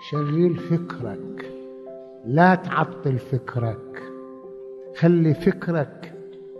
شغل فكرك، لا تعطل فكرك، خلي فكرك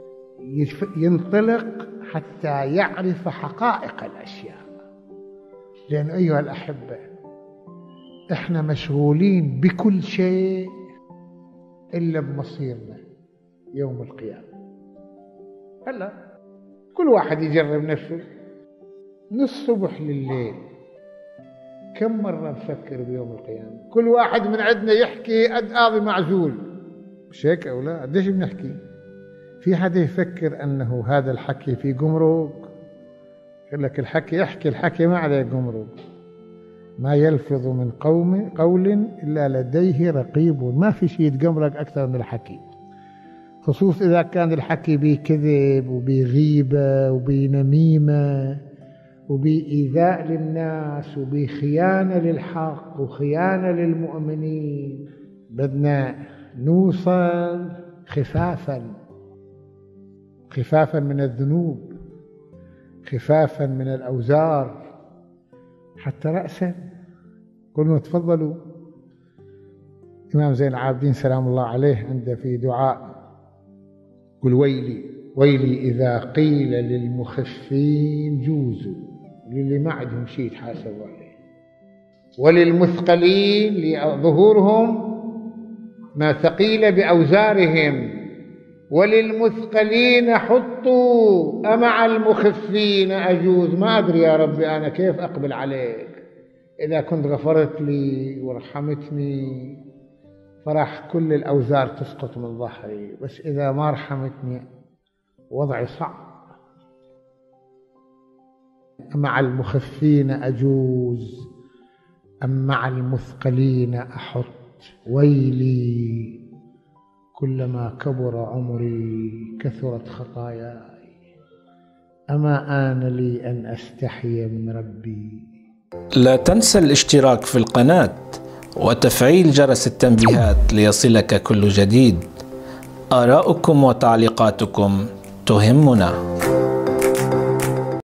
ينطلق حتى يعرف حقائق الأشياء. لأن أيها الأحبة، إحنا مشغولين بكل شيء إلا بمصيرنا يوم القيامة. هلا كل واحد يجرب نفسه من الصبح لليل، كم مرة نفكر بيوم القيامة؟ كل واحد من عندنا يحكي قاضي معزول، مش هيك أو لا؟ قديش بنحكي؟ في حدا يفكر أنه هذا الحكي في جمرك؟ يقول لك الحكي يحكي الحكي ما عليه جمرك. ما يلفظ من قول إلا لديه رقيب. ما في شيء يتجمرك أكثر من الحكي، خصوص إذا كان الحكي بكذب وبغيبة وبنميمة وبإيذاء للناس وبخيانة للحق وخيانة للمؤمنين. بدنا نوصل خفافا من الذنوب، خفافا من الأوزار، حتى رأسا. قلنا تفضلوا. إمام زين العابدين سلام الله عليه عنده في دعاء قل ويلي إذا قيل للمخفين جوزوا، للي ما عندهم شيء يتحاسبوا عليه، وللمثقلين لظهورهم ما ثقيل بأوزارهم، وللمثقلين حطوا أمع المخفين أجوز. ما أدري يا ربي أنا كيف أقبل عليك. إذا كنت غفرت لي ورحمتني فراح كل الأوزار تسقط من ظهري، بس إذا ما رحمتني وضعي صعب. مع المخفين أجوز أم مع المثقلين أحط، ويلي كلما كبر عمري كثرت خطاياي، أما آن لي أن أستحي من ربي. لا تنسى الاشتراك في القناة وتفعيل جرس التنبيهات ليصلك كل جديد. آراؤكم وتعليقاتكم تهمنا.